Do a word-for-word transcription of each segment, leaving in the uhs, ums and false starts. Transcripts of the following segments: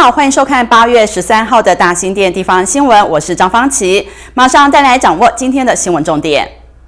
好，欢迎收看八月十三号的大新店地方新闻，我是张芳琪，马上带来掌握今天的新闻重点。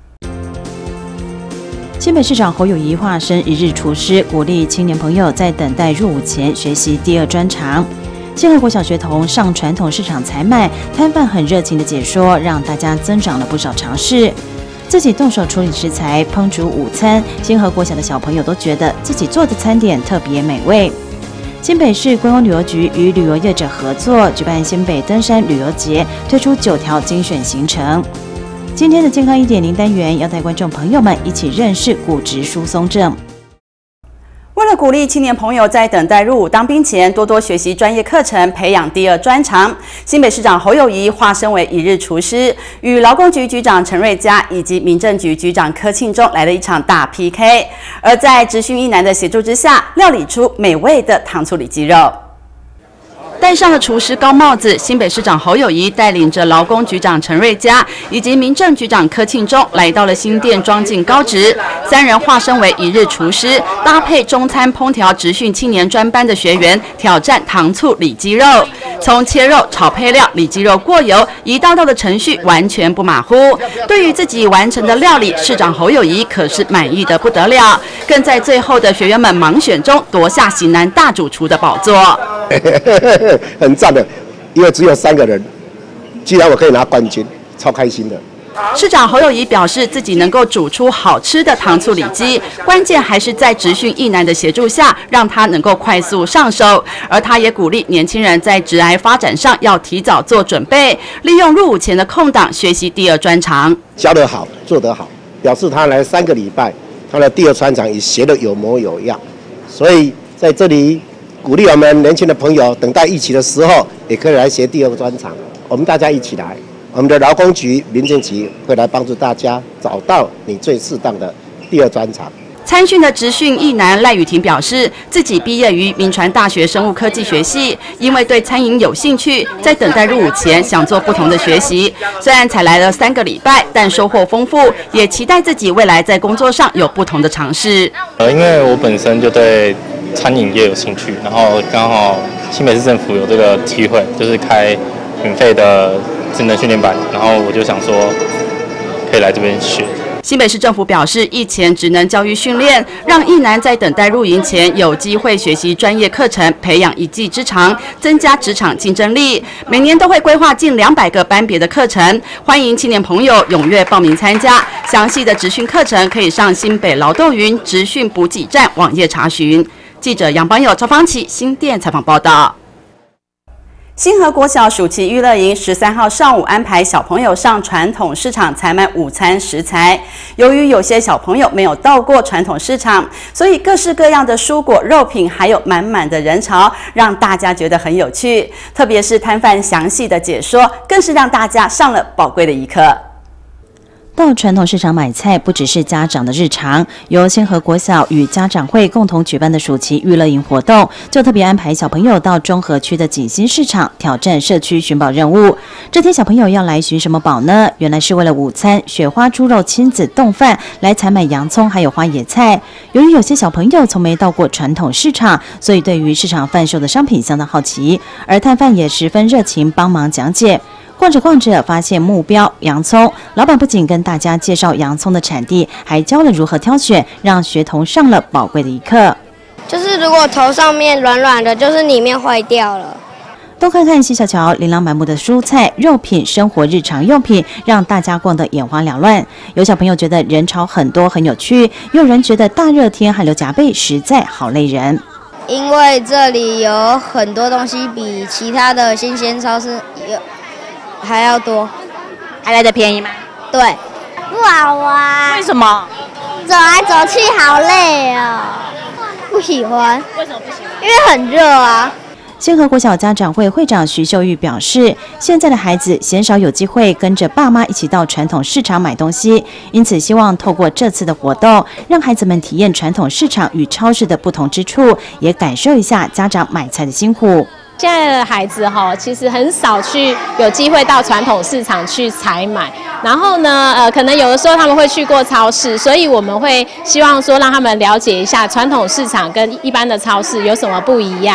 新北市长侯友宜化身一日厨师，鼓励青年朋友在等待入伍前学习第二专长。新和国小学童上传统市场采买，摊贩很热情的解说，让大家增长了不少尝试。自己动手处理食材，烹煮午餐，新和国小的小朋友都觉得自己做的餐点特别美味。新北市观光旅游局与旅游业者合作，举办新北登山旅游节，推出九条精选行程。今天的健康一点零单元要带观众朋友们一起认识骨质疏松症。 为了鼓励青年朋友在等待入伍当兵前多多学习专业课程，培养第二专长，新北市长侯友宜化身为一日厨师，与劳工局局长陈瑞佳以及民政局局长柯庆中来了一场大 P K。而在职训一男的协助之下，料理出美味的糖醋里脊肉。戴上了厨师高帽子，新北市长侯友宜带领着劳工局长陈瑞佳以及民政局长柯庆中来到了新店庄敬高职，三人化身为一日厨师，搭配中餐烹调职训青年专班的学员，挑战糖醋里脊肉。从切肉、炒配料、里脊肉过油，一道道的程序完全不马虎。对于自己完成的料理，市长侯友宜可是满意的不得了，更在最后的学员们盲选中夺下型男大主厨的宝座。 很赞的，因为只有三个人，既然我可以拿冠军，超开心的。 市长侯友宜表示，自己能够煮出好吃的糖醋里脊，关键还是在职训一男的协助下，让他能够快速上手。而他也鼓励年轻人在职涯发展上要提早做准备，利用入伍前的空档学习第二专长。 教得好，做得好，表示他来三个礼拜，他的第二专长也学得有模有样。所以在这里鼓励我们年轻的朋友，等待疫情的时候，也可以来学第二专长。我们大家一起来。我们的劳工局、民政局会来帮助大家找到你最适当的第二专长。 参训的职训一男赖雨婷表示，自己毕业于民传大学生物科技学系，因为对餐饮有兴趣，在等待入伍前想做不同的学习。虽然才来了三个礼拜，但收获丰富，也期待自己未来在工作上有不同的尝试。 呃，因为我本身就对餐饮业有兴趣，然后刚好新北市政府有这个机会，就是开免费的职能训练班，然后我就想说可以来这边学。 新北市政府表示，役前职能教育训练让役男在等待入营前有机会学习专业课程，培养一技之长，增加职场竞争力。每年都会规划近两百个班别的课程，欢迎青年朋友踊跃报名参加。详细的职训课程可以上新北劳动云职训补给站网页查询。记者杨邦友、赵芳琪新店采访报道。新和国小暑期娱乐营十三号上午安排小朋友上传统市场采买午餐食材。由于有些小朋友没有到过传统市场，所以各式各样的蔬果、肉品，还有满满的人潮，让大家觉得很有趣。特别是摊贩详细的解说，更是让大家上了宝贵的一课。 到传统市场买菜不只是家长的日常，由新和国小与家长会共同举办的暑期娱乐营活动，就特别安排小朋友到中和区的锦新市场挑战社区寻宝任务。这天小朋友要来寻什么宝呢？原来是为了午餐雪花猪肉亲子冻饭来采买洋葱还有花椰菜。由于有些小朋友从没到过传统市场，所以对于市场贩售的商品相当好奇，而摊贩也十分热情帮忙讲解。逛着逛着，发现目标洋葱，老板不仅跟大家介绍洋葱的产地，还教了如何挑选，让学童上了宝贵的一课。 就是如果头上面软软的，就是里面坏掉了。 多看看西小桥琳琅满目的蔬菜、肉品、生活日常用品，让大家逛得眼花缭乱。有小朋友觉得人潮很多很有趣，也有人觉得大热天汗流浃背，实在好累人。 因为这里有很多东西比其他的新鲜超市有还要多， 还来得便宜吗？ 对，不好玩。 为什么？ 走来走去好累哦，不喜欢。 为什么不喜欢？ 因为很热啊。 新和国小家长会会长徐秀玉表示，现在的孩子鲜少有机会跟着爸妈一起到传统市场买东西，因此希望透过这次的活动，让孩子们体验传统市场与超市的不同之处，也感受一下家长买菜的辛苦。 现在的孩子哈，其实很少去有机会到传统市场去采买，然后呢，呃，可能有的时候他们会去过超市，所以我们会希望说让他们了解一下传统市场跟一般的超市有什么不一样。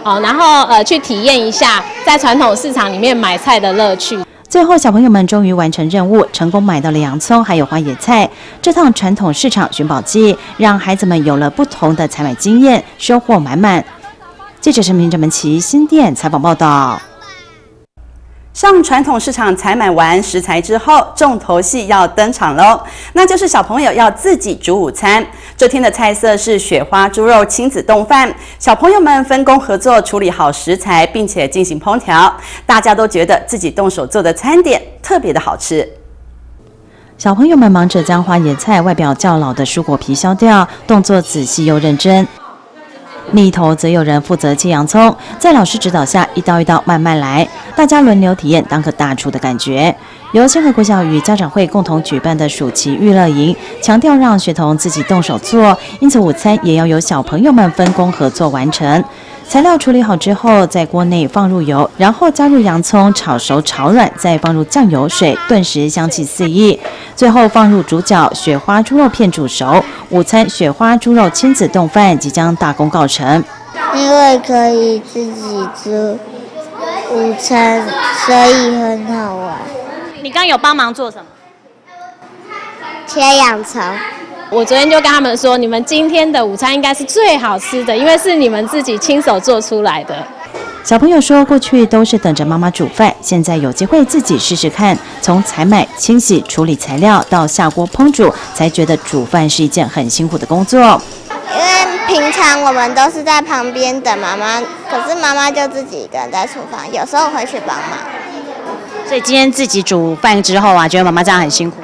好，然后呃去体验一下在传统市场里面买菜的乐趣。 最后，小朋友们终于完成任务，成功买到了洋葱还有花椰菜。这趟传统市场寻宝记，让孩子们有了不同的采买经验，收获满满。记者陈明正门旗新店采访报道。 上传统市场采买完食材之后，重头戏要登场喽，那就是小朋友要自己煮午餐。这天的菜色是雪花猪肉亲子冻饭，小朋友们分工合作处理好食材，并且进行烹调，大家都觉得自己动手做的餐点特别的好吃。 小朋友们忙着将花椰菜外表较老的蔬果皮削掉，动作仔细又认真。另一头则有人负责切洋葱，在老师指导下一刀一刀慢慢来，大家轮流体验当个大厨的感觉。由千和国小与家长会共同举办的暑期娱乐营，强调让学童自己动手做，因此午餐也要由小朋友们分工合作完成。材料处理好之后，在锅内放入油，然后加入洋葱炒熟炒软，再放入酱油水，顿时香气四溢。最后放入主角雪花猪肉片煮熟，午餐雪花猪肉亲子冻饭即将大功告成。 因为可以自己煮午餐，所以很好玩。 你刚有帮忙做什么？ 切洋葱。 我昨天就跟他们说，你们今天的午餐应该是最好吃的，因为是你们自己亲手做出来的。 小朋友说，过去都是等着妈妈煮饭，现在有机会自己试试看，从采买、清洗、处理材料到下锅烹煮，才觉得煮饭是一件很辛苦的工作。 因为平常我们都是在旁边等妈妈，可是妈妈就自己一个人在厨房，有时候会去帮忙。 所以今天自己煮饭之后啊，觉得妈妈这样很辛苦。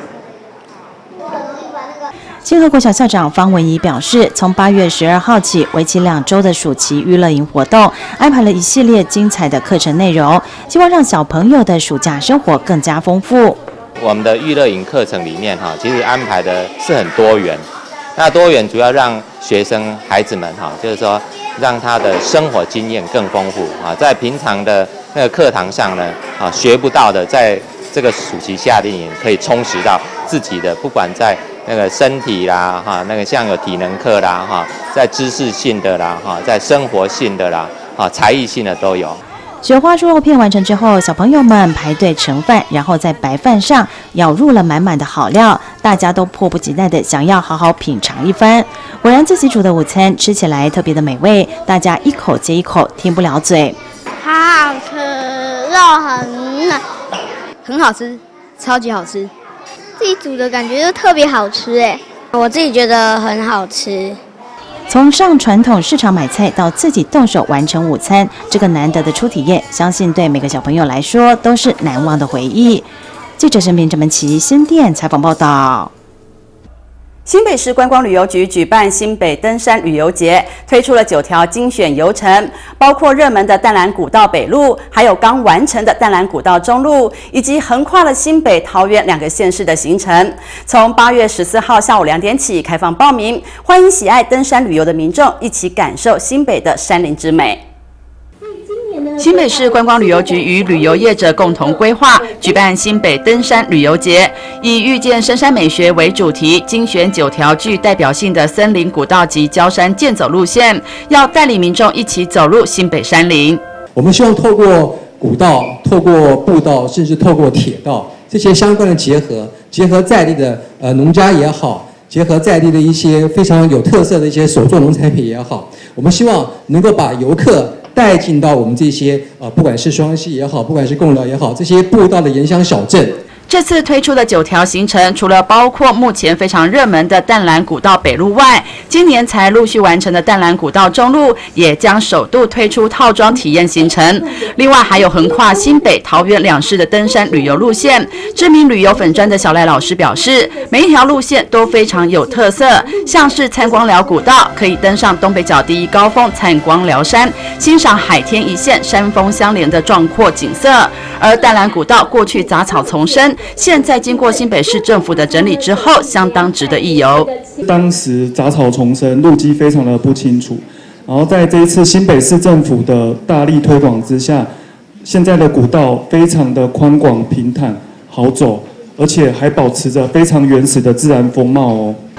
千和国小校长方文仪表示，从八月十二号起，为期两周的暑期娱乐营活动，安排了一系列精彩的课程内容，希望让小朋友的暑假生活更加丰富。 我们的娱乐营课程里面哈，其实安排的是很多元。那多元主要让学生孩子们哈，就是说让他的生活经验更丰富啊，在平常的那个课堂上呢啊学不到的，在这个暑期夏令营可以充实到自己的，不管在那个身体啦哈，那个像有体能课啦哈，在知识性的啦哈，在生活性的啦啊，才艺性的都有。 雪花猪肉片完成之后，小朋友们排队盛饭，然后在白饭上舀入了满满的好料，大家都迫不及待的想要好好品尝一番。果然自己煮的午餐吃起来特别的美味，大家一口接一口停不了嘴。 好好吃，肉很嫩， 很好吃，超级好吃。 自己煮的感觉就特别好吃哎，我自己觉得很好吃。 从上传统市场买菜到自己动手完成午餐，这个难得的初体验，相信对每个小朋友来说都是难忘的回忆。记者陈明正门旗新店采访报道。 新北市观光旅游局举办新北登山旅游节，推出了九条精选游程，包括热门的淡蓝古道北路，还有刚完成的淡蓝古道中路，以及横跨了新北、桃园两个县市的行程。从八月十四号下午两点起开放报名，欢迎喜爱登山旅游的民众一起感受新北的山林之美。新北市观光旅游局与旅游业者共同规划，举办新北登山旅游节，以遇见深山美学为主题，精选九条具代表性的森林古道及郊山健走路线，要带领民众一起走入新北山林。 我们希望透过古道、透过步道，甚至透过铁道这些相关的结合，结合在地的呃农家也好，结合在地的一些非常有特色的一些手作农产品也好，我们希望能够把游客带进到我们这些呃，不管是双溪也好，不管是贡寮也好，这些步道的沿乡小镇。 这次推出的九条行程，除了包括目前非常热门的淡蓝古道北路外，今年才陆续完成的淡蓝古道中路，也将首度推出套装体验行程。另外还有横跨新北、桃园两市的登山旅游路线。知名旅游粉专的小赖老师表示，每一条路线都非常有特色，像是参光寮古道，可以登上东北角第一高峰参光寮山，欣赏海天一线、山峰相连的壮阔景色。而淡蓝古道过去杂草丛生，现在经过新北市政府的整理之后，相当值得一游。 当时杂草丛生，路基非常的不清楚，然后在这一次新北市政府的大力推广之下，现在的古道非常的宽广平坦，好走，而且还保持着非常原始的自然风貌哦。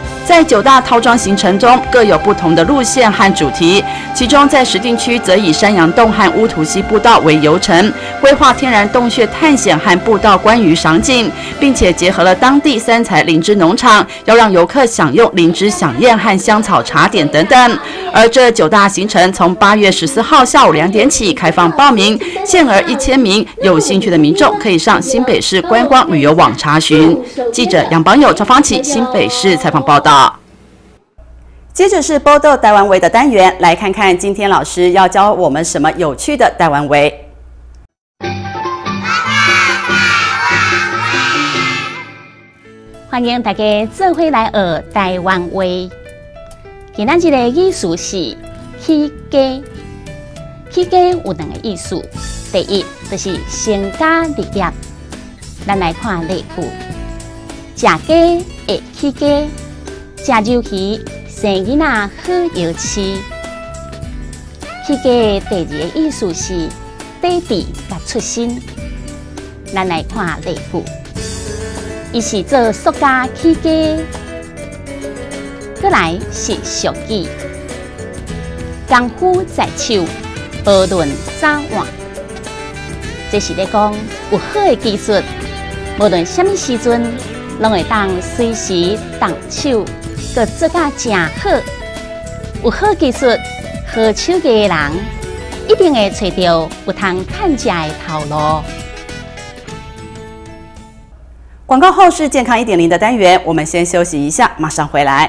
在九大套装行程中，各有不同的路线和主题。其中，在石碇区则以山羊洞和乌土溪步道为游程，规划天然洞穴探险和步道观鱼赏景，并且结合了当地三彩灵芝农场，要让游客享用灵芝飨宴和香草茶点等等。而这九大行程从八月十四号下午两点起开放报名，限额一千名，有兴趣的民众可以上新北市观光旅游网查询。记者杨榜友、赵芳琪，新北市采访报道。接着是报道台湾围的单元，来看看今天老师要教我们什么有趣的台湾围。 欢迎大家做伙来学台湾话。今仔日的意思是起家。起家有两个意思，第一就是成家立业。咱来看例句：食家会起家，食肉鱼生囡仔好摇饲。起家的第二个意思是爹地甲出身。咱来看例句：伊是做塑胶起家。再来是俗语：功夫在手，学论早晚。这是咧讲有好的技术，无论什么时阵，拢会当随时动手，佮做甲正好。有好技术、好手艺的人，一定会找到有通趁食的头路。 广告后是健康一点零的单元，我们先休息一下，马上回来。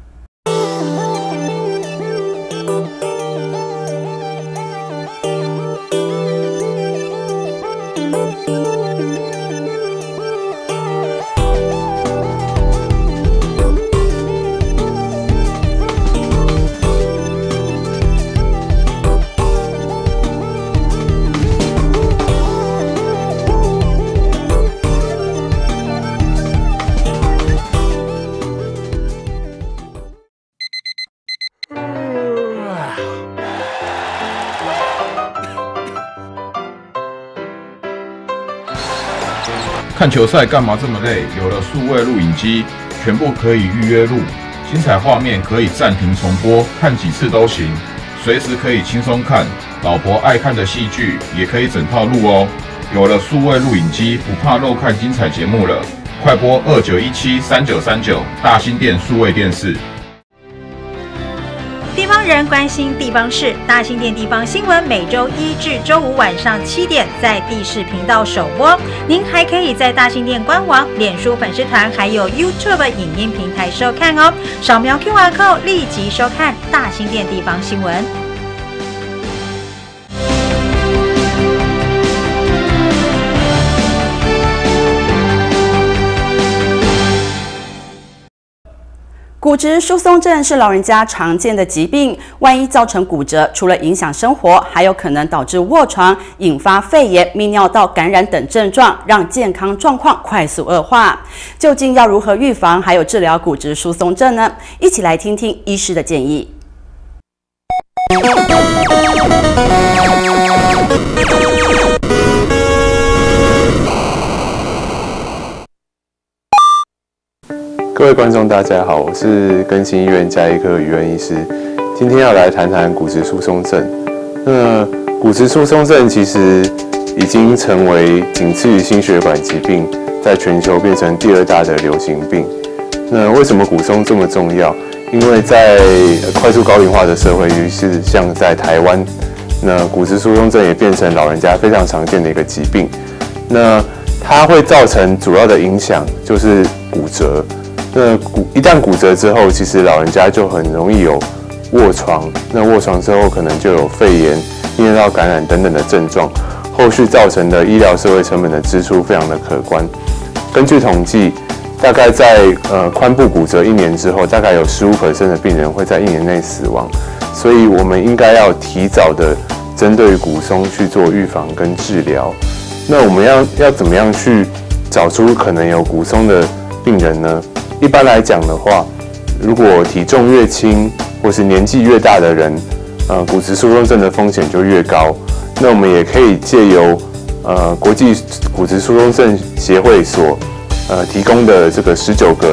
看球赛干嘛这么累？有了数位录影机，全部可以预约录，精彩画面可以暂停重播，看几次都行，随时可以轻松看。老婆爱看的戏剧也可以整套录哦。有了数位录影机，不怕漏看精彩节目了。快拨二九一七三九三九，大新店数位电视。 地方人关心地方事，大新店地方新闻每周一至周五晚上七点在地视频道首播。您还可以在大新店官网、脸书粉丝团还有 YouTube 影音平台收看哦。扫描 Q R code 立即收看大新店地方新闻。 骨质疏松症是老人家常见的疾病，万一造成骨折，除了影响生活，还有可能导致卧床，引发肺炎、泌尿道感染等症状，让健康状况快速恶化。究竟要如何预防，还有治疗骨质疏松症呢？一起来听听医师的建议。 各位观众，大家好，我是更新医院家医科于恩医师。今天要来谈谈骨质疏松症。那骨质疏松症其实已经成为仅次于心血管疾病，在全球变成第二大的流行病。那为什么骨松这么重要？因为在快速高龄化的社会，尤其是像在台湾，那骨质疏松症也变成老人家非常常见的一个疾病。那它会造成主要的影响就是骨折。那骨一旦骨折之后，其实老人家就很容易有卧床，那卧床之后可能就有肺炎、泌尿道感染等等的症状，后续造成的医疗社会成本的支出非常的可观。根据统计，大概在呃髋部骨折一年之后，大概有 百分之十五 的病人会在一年内死亡，所以我们应该要提早的针对骨松去做预防跟治疗。那我们要要怎么样去找出可能有骨松的病人呢？一般来讲的话，如果体重越轻或是年纪越大的人，呃，骨质疏松症的风险就越高。那我们也可以借由呃国际骨质疏松症协会所呃提供的这个十九个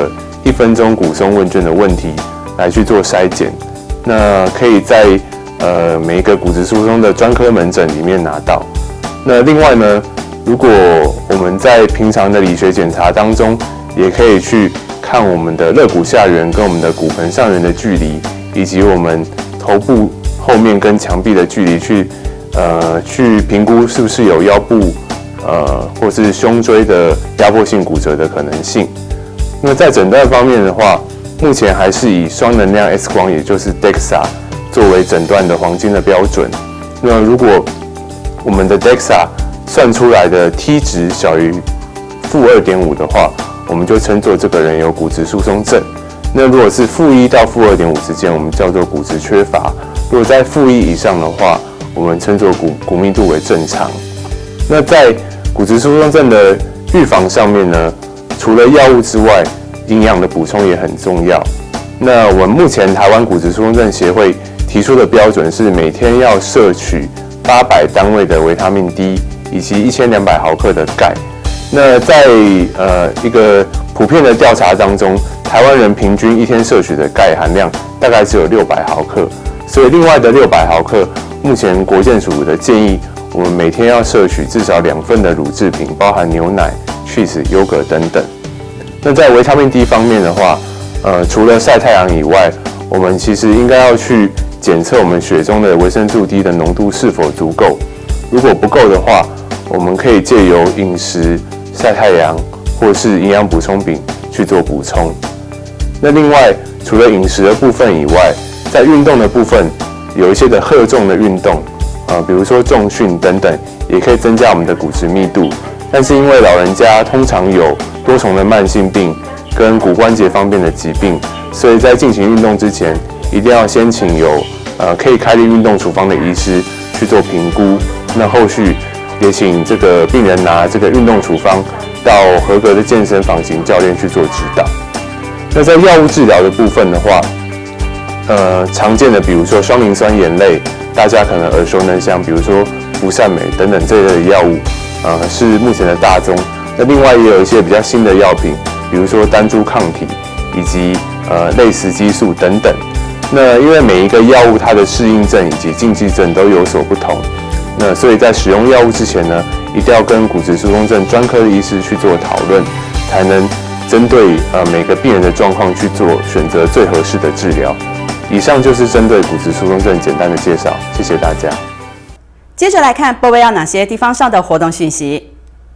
一分钟骨松问卷的问题来去做筛检。那可以在呃每一个骨质疏松的专科门诊里面拿到。那另外呢，如果我们在平常的理学检查当中，也可以去看我们的肋骨下缘跟我们的骨盆上缘的距离，以及我们头部后面跟墙壁的距离去，呃，去评估是不是有腰部，呃，或是胸椎的压迫性骨折的可能性。那在诊断方面的话，目前还是以双能量 X 光，也就是 D E X A 作为诊断的黄金的标准。那如果我们的 D E X A 算出来的 T 值小于负二点五的话，我们就称作这个人有骨质疏松症。那如果是负一到负二点五之间，我们叫做骨质缺乏；如果在负一以上的话，我们称作骨骨密度为正常。那在骨质疏松症的预防上面呢，除了药物之外，营养的补充也很重要。那我们目前台湾骨质疏松症协会提出的标准是每天要摄取八百单位的维他命 D 以及一千两百毫克的钙。那在呃一个普遍的调查当中，台湾人平均一天摄取的钙含量大概只有六百毫克，所以另外的六百毫克，目前国健署的建议，我们每天要摄取至少两份的乳制品，包含牛奶、cheese、优格等等。那在维他命 D 方面的话，呃，除了晒太阳以外，我们其实应该要去检测我们血中的维生素 D 的浓度是否足够。如果不够的话，我们可以借由饮食、晒太阳或是营养补充品去做补充。那另外，除了饮食的部分以外，在运动的部分，有一些的荷重的运动，呃，比如说重训等等，也可以增加我们的骨质密度。但是因为老人家通常有多重的慢性病跟骨关节方面的疾病，所以在进行运动之前，一定要先请有呃可以开立运动处方的医师去做评估。那后续也请这个病人拿这个运动处方到合格的健身房型教练去做指导。那在药物治疗的部分的话，呃，常见的比如说双磷酸盐类，大家可能耳熟能详，比如说福善美等等这类的药物，呃，是目前的大宗。那另外也有一些比较新的药品，比如说单株抗体以及呃类雌激素等等。那因为每一个药物它的适应症以及禁忌症都有所不同，那所以在使用药物之前呢，一定要跟骨质疏松症专科的医师去做讨论，才能针对呃每个病人的状况去做选择最合适的治疗。以上就是针对骨质疏松症简单的介绍，谢谢大家。 接着来看波威要哪些地方上的活动讯息。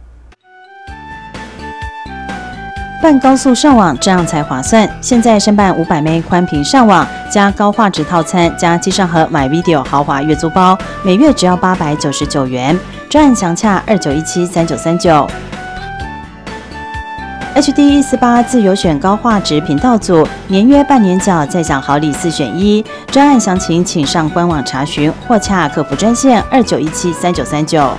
办高速上网这样才划算。现在申办五百 M B 宽频上网加高画质套餐加机上盒 MyVideo 豪华月租包，每月只要八百九十九元。专案详洽二九一七三九三九。H D 一四八自由选高画质频道组，年约半年缴再享好礼四选一。专案详情请上官网查询或洽客服专线二九一七三九三九。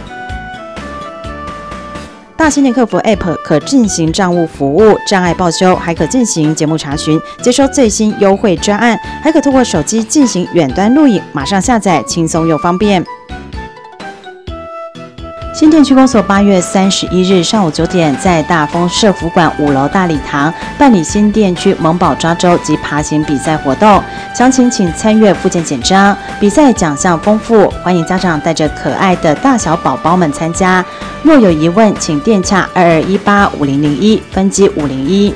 大新店客服 App 可进行账务服务、障碍报修，还可进行节目查询，接收最新优惠专案，还可透过手机进行远端录影，马上下载，轻松又方便。新店区公所八月三十一日上午九点，在大丰社福馆五楼大礼堂办理新店区萌宝抓周及爬行比赛活动，详情请参阅附件简章。比赛奖项丰富，欢迎家长带着可爱的大小宝宝们参加。若有疑问，请电洽二二一八五零零一分机五零一。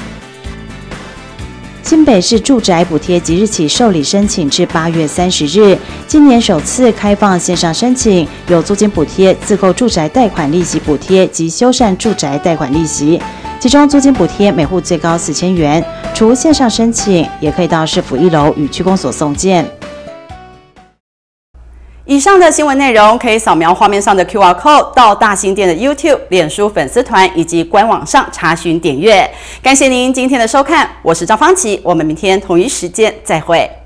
新北市住宅补贴即日起受理申请至八月三十日，今年首次开放线上申请，有租金补贴、自购住宅贷款利息补贴及修缮住宅贷款利息。其中租金补贴每户最高四千元，除线上申请，也可以到市府一楼与区公所送件。 以上的新闻内容可以扫描画面上的 Q R code 到大新店的 YouTube、脸书粉丝团以及官网上查询点阅。感谢您今天的收看，我是赵芳琪，我们明天同一时间再会。